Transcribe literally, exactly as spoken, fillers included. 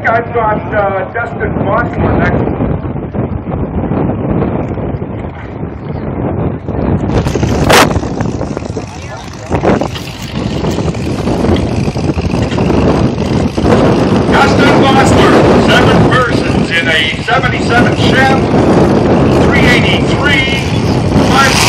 I've got uh, Dustin Bosmer next. Dustin Bosmer, seven persons in a seventy-seven Chev, three eighty-three, five